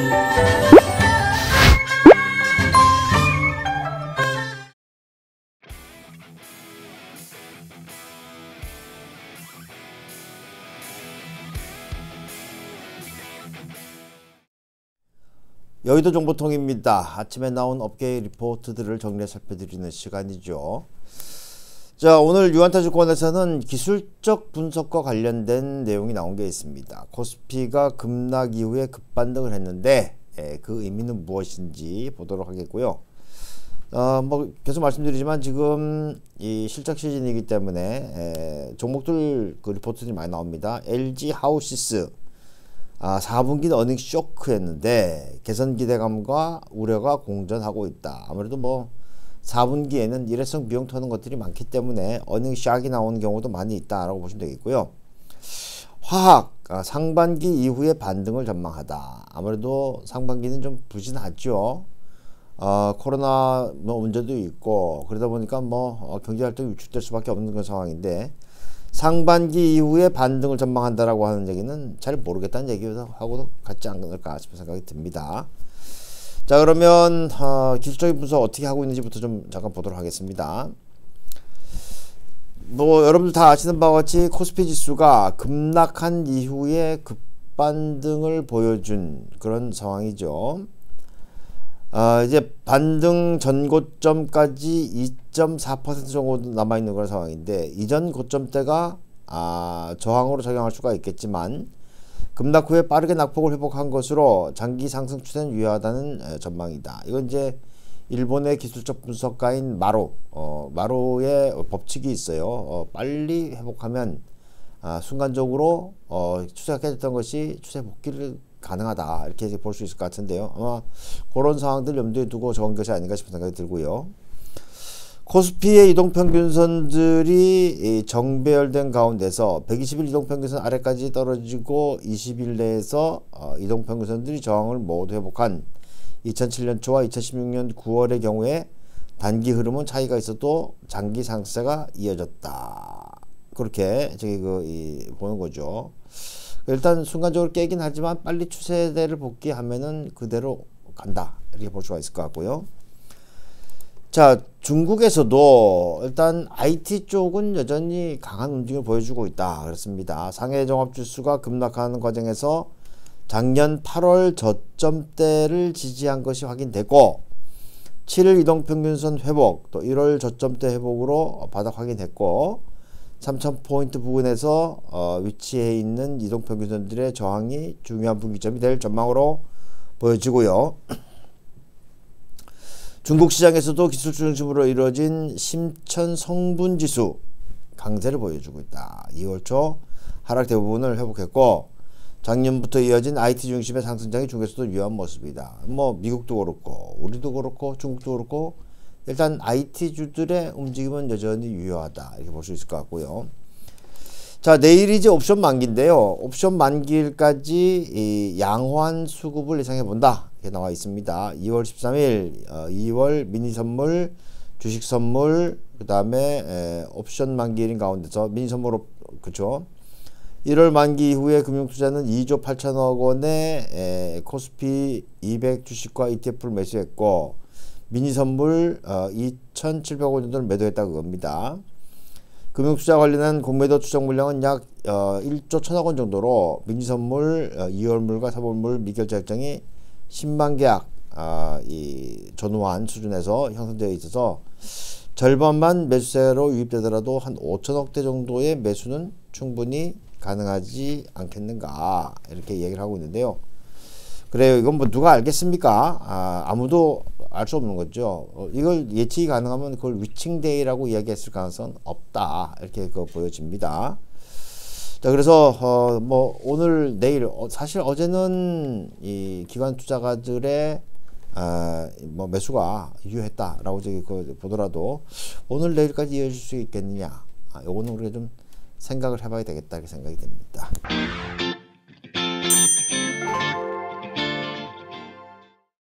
여의도 정보통입니다. 아침에 나온 업계 리포트들을 정리해 살펴드리는 시간이죠. 자, 오늘 유한타증권에서는 기술적 분석과 관련된 내용이 나온 게 있습니다. 코스피가 급락 이후에 급반등을 했는데 그 의미는 무엇인지 보도록 하겠고요. 뭐 계속 말씀드리지만 지금 이 실적 시즌이기 때문에 종목들 그 리포트들이 많이 나옵니다. LG 하우시스 4분기는 어닝 쇼크였는데 개선 기대감과 우려가 공존하고 있다. 아무래도 뭐 4분기에는 일회성 비용 터는 것들이 많기 때문에 어닝 샥이 나오는 경우도 많이 있다라고 보시면 되겠고요. 화학 상반기 이후에 반등을 전망하다. 아무래도 상반기는 좀 부진하죠. 코로나 문제도 있고 그러다 보니까 뭐 경제 활동이 위축될 수밖에 없는 그런 상황인데 상반기 이후에 반등을 전망한다라고 하는 얘기는 잘 모르겠다는 얘기하고도 같지 않을까 싶은 생각이 듭니다. 자, 그러면 기술적인 분석 어떻게 하고 있는지부터 좀 잠깐 보도록 하겠습니다. 뭐 여러분들 다 아시는 바와 같이 코스피 지수가 급락한 이후에 급반등을 보여준 그런 상황이죠. 이제 반등 전 고점까지 2.4% 정도 남아있는 그런 상황인데 이전 고점대가 저항으로 작용할 수가 있겠지만 급락 후에 빠르게 낙폭을 회복한 것으로 장기 상승 추세는 유효하다는 전망이다. 이건 이제 일본의 기술적 분석가인 마로의 법칙이 있어요. 빨리 회복하면 순간적으로 추세가 깨졌던 것이 추세 복귀를 가능하다 이렇게 볼 수 있을 것 같은데요. 아마 그런 상황들 염두에 두고 적은 것이 아닌가 싶은 생각이 들고요. 코스피의 이동평균선들이 정배열된 가운데서 120일 이동평균선 아래까지 떨어지고 20일 내에서 이동평균선들이 저항을 모두 회복한 2007년 초와 2016년 9월의 경우에 단기 흐름은 차이가 있어도 장기 상승세가 이어졌다. 그렇게 보는 거죠. 일단 순간적으로 깨긴 하지만 빨리 추세대를 복귀하면은 그대로 간다 이렇게 볼 수가 있을 것 같고요. 자, 중국에서도 일단 IT 쪽은 여전히 강한 움직임을 보여주고 있다 그렇습니다. 상해 종합지수가 급락하는 과정에서 작년 8월 저점대를 지지한 것이 확인됐고 7일 이동평균선 회복 또 1월 저점대 회복으로 바닥 확인했고 3000포인트 부근에서 위치해 있는 이동평균선들의 저항이 중요한 분기점이 될 전망으로 보여지고요. 중국 시장에서도 기술 중심으로 이루어진 심천 성분지수 강세를 보여주고 있다. 2월 초 하락 대부분을 회복했고 작년부터 이어진 IT 중심의 상승장이 중국에서도 유효한 모습이다. 뭐 미국도 그렇고 우리도 그렇고 중국도 그렇고 일단 IT주들의 움직임은 여전히 유효하다 이렇게 볼 수 있을 것 같고요. 자, 내일이 이제 옵션 만기인데요. 옵션 만기일까지 양호한 수급을 예상해 본다 이렇게 나와 있습니다. 2월 13일 2월 미니 선물 주식 선물 그 다음에 옵션 만기일인 가운데서 미니 선물로 그쵸. 1월 만기 이후에 금융투자는 2조 8천억 원의 코스피 200 주식과 ETF를 매수했고 미니 선물 2,700억 원 정도를 매도했다 그겁니다. 금융투자 관련한 공매도 추정 물량은 약 1조 1천억 원 정도로 미니 선물 2월물과 3월물 미결제 일정이 10만 계약 전후한 수준에서 형성되어 있어서 절반만 매수세로 유입되더라도 한 5천억대 정도의 매수는 충분히 가능하지 않겠는가 이렇게 얘기를 하고 있는데요. 그래요. 이건 뭐 누가 알겠습니까? 아무도 알 수 없는 거죠. 이걸 예측이 가능하면 그걸 위칭데이라고 이야기했을 가능성은 없다. 이렇게 보여집니다. 자, 그래서 뭐 오늘 내일 사실 어제는 이 기관 투자가들의 뭐 매수가 유효했다라고 보더라도 오늘 내일까지 이어질 수 있겠느냐? 요거는 우리가 좀 생각을 해봐야 되겠다 이렇게 생각이 됩니다.